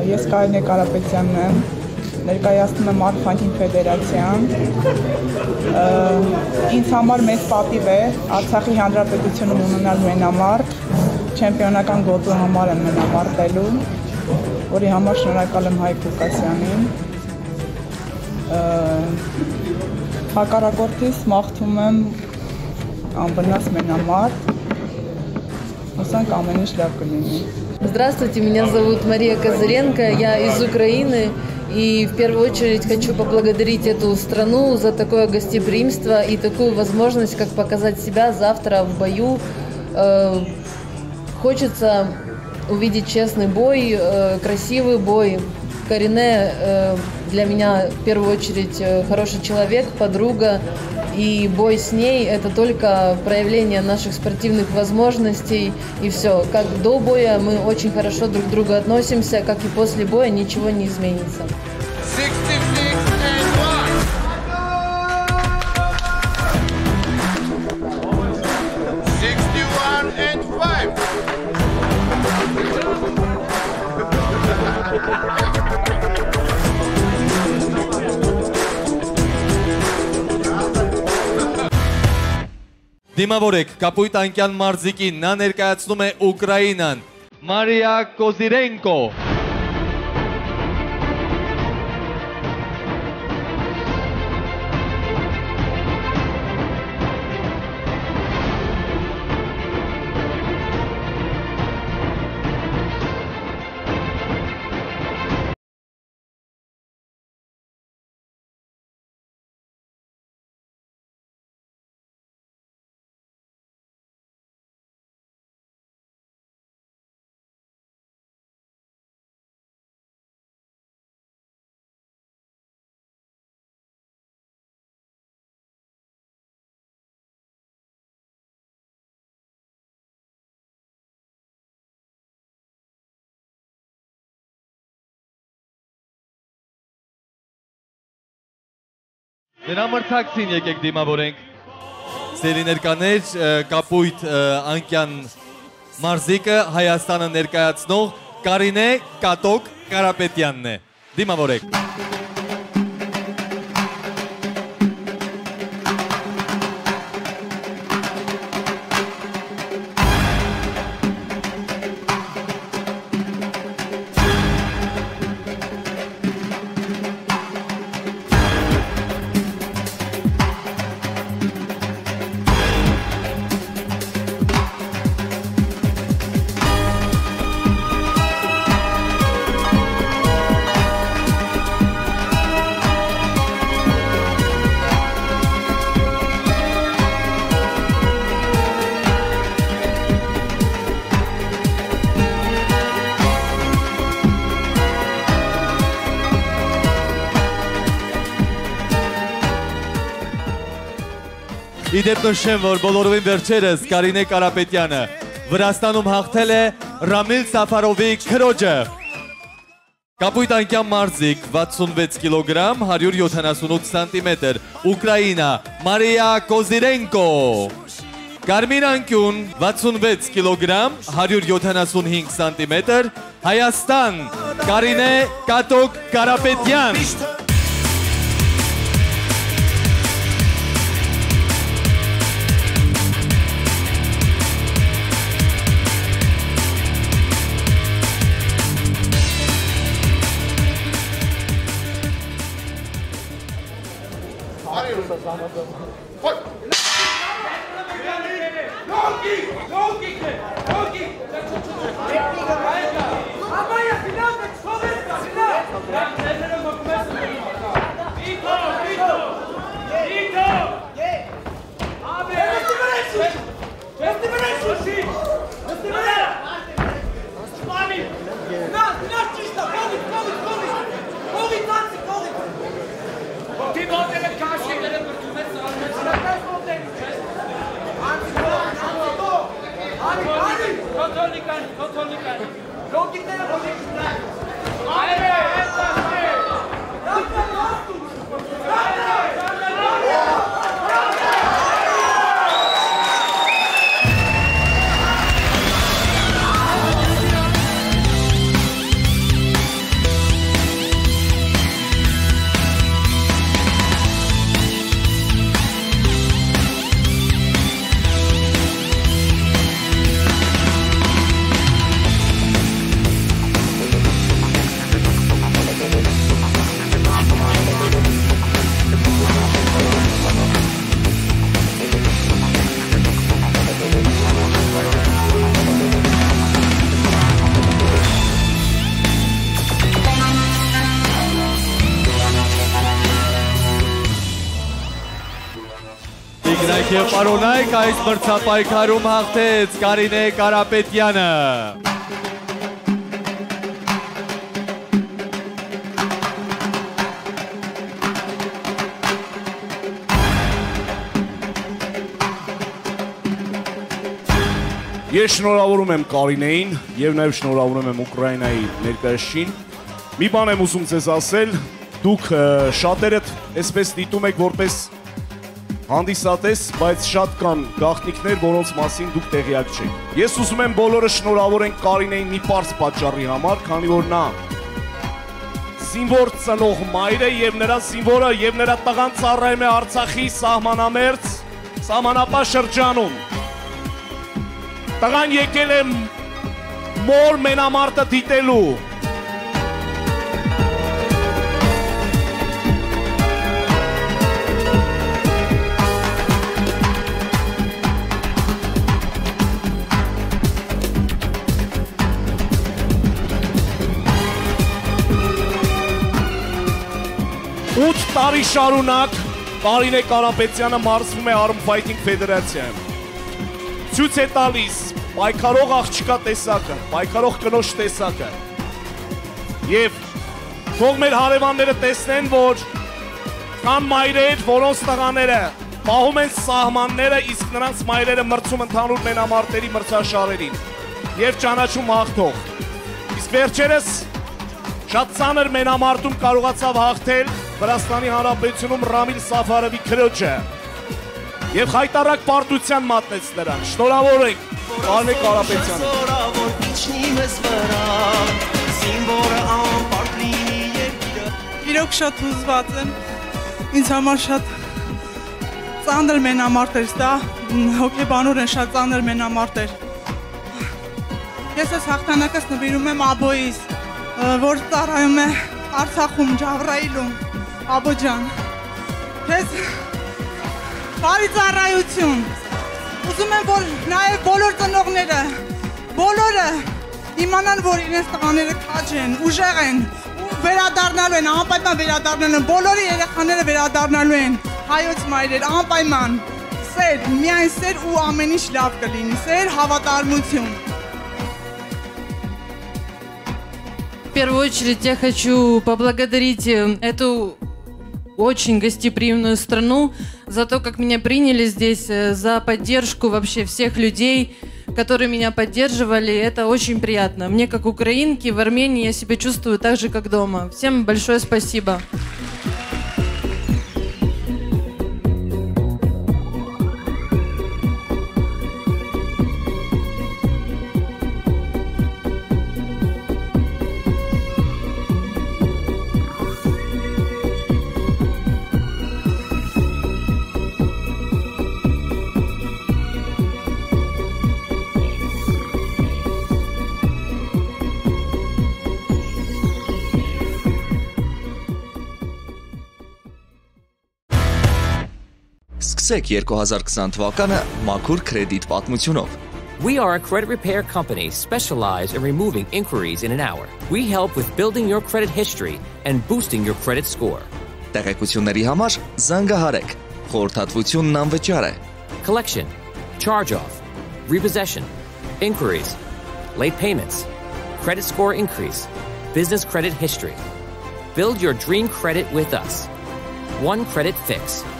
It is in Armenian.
Ես Կարինե Կարապետյանն եմ, ներկայացնում եմ Արփանջին ֆեդերացիան։ Ինձ համար մեծ պատիվ է Արցախի Հանրապետությունում ունենալ մենամարտ, չեմպիոնական գոտու համար եմ մենամարտելու, որի համար շնորհակալ եմ Հայկ Ղուկասյանին։ Հակառակորդից մաղթում եմ անվնաս մենամարտ, հուսանք ամեն ինչ լավ կլինի։ Здравствуйте, меня зовут Мария Козыренко, я из Украины. И в первую очередь хочу поблагодарить эту страну за такое гостеприимство и такую возможность, как показать себя завтра в бою. Хочется увидеть честный бой, красивый бой. Карине для меня в первую очередь хороший человек, подруга. И бой с ней – это только проявление наших спортивных возможностей. И все. Как до боя мы очень хорошо друг к другу относимся, как и после боя ничего не изменится. 61-5. Դիմավորեք Կապույտ անկյան մարզիկին, նա ներկայացնում է Ուկրաինան, Մարիա Կոզիրենկո։ Դրա մրցակցին եկեք դիմավորենք, սերի ներկաներ Կապույտ անկյան մարզիկը Հայաստանը ներկայացնող Կարինե Կատոկ Կարապետյանն է, դիմավորեք։ Իդեպ նշեմ, որ բոլորովին վերջերս Կարինե Կարապետյանը Վրաստանում հաղթել է Ռամիլ Սաֆարովի քրոջը։ Կապույտ անկյան մարզիկ 66 կիլոգրամ, 178 սանտիմետր, Ուկրաինա, Մարիա Կոզիրենկո։ Կարմիր անկյուն 66 կիլոգրամ, 175 սանտիմետր, Հայաստան, Կարինե Կատոկ Կարապետյան։ Բարև եւ պարոնայք, այս մրցապայքարում հաղթեց Կարինե Կարապետյանը։ Ես շնորհավորում եմ Կարինեին եւ նաեւ շնորհավորում եմ Ուկրաինայի ներկայացուցիչին։ Մի բան եմ ուզում ձեզ ասել, դուք շատերդ այսպես դիտում եք որպես հանդիսատես, բայց շատ կան գաղտնիքներ, որոնց մասին դուք տեղյակ չեք։ Ես ուզում եմ բոլորը շնորհավորենք Կարինեին մի պարզ պատճառի համար, քանի որ նա զինվոր ծնող մայր է եւ նրա զինվորը եւ նրա տղան ծառայում է Արցախի սահմանամերձ սահմանապահ շրջանում։ Տղան եկել է մոր մենամարտը դիտելու։ Ութ տարի շարունակ Կարինե Կարապետյանը մարզվում է Arm Fighting Ֆեդերացիայում։ Ցույց է տալիս պայքարող աղջկա տեսակը, պայքարող կնոջ տեսակը։ Եվ թող մեր հարևանները տեսնեն, որ կան մայրեր, որոնց տղաները պահում են սահմանները, իսկ նրանց մայրերը մրցում ընդհանուր մենամարտերի մրցաշարերին եւ ճանաչում հաղթող։ Իսկ վերջերս շատ ծանր մենամարտում կարողացավ հաղթել Վրաստանի Հանրապետությունում Ռամիլ Սաֆարովի քրոջը եւ հայտարարակ պարտության մատնեց նրան։ Շնորհավորենք Կարինե Կարապետյանը։ Իրոք շատ հուզված եմ, ինձ համար շատ ծանր մենամարտ էր դա, հոգեբանորեն են շատ ծանր մենամարտ էր։ Ես այս հաղթանակս նվիրում եմ աբոյիս, որ ծառայում է Արցախում, Ջավրայիլում, Աբո ջան, ես բարի ծառայություն, ուզում եմ, որ նաև բոլոր ծնողները, բոլորը իմանան, որ իրենց տղաները քաջ են, ուժեղ են, վերադառնալու են, անպայման վերադառնալու են, բոլորի երեխաները վերադառնալու են, հայոց մայրեր, անպայման, սեր, միայն սեր ու ամեն ինչ լավ կլինի, սեր, հավատարմություն։ В первую очередь я хочу поблагодарить эту очень гостеприимную страну за то, как меня приняли здесь, за поддержку вообще всех людей, которые меня поддерживали. Это очень приятно. Мне, как украинке, в Армении я себя чувствую так же, как дома. Всем большое спасибо. Սկսեք 2020 թվականը մաքուր կրեդիտ պատմությունով։ We are a credit repair company specialized in removing inquiries in an hour. We help with building your credit history and boosting your credit score. Տեղեկությունների համար զանգահարեք։ Խորհրդատվությունն անվճար է։ Collection, charge-off, repossession, inquiries, late payments, credit score increase, business credit history. Build your dream credit with us. One Credit Fix.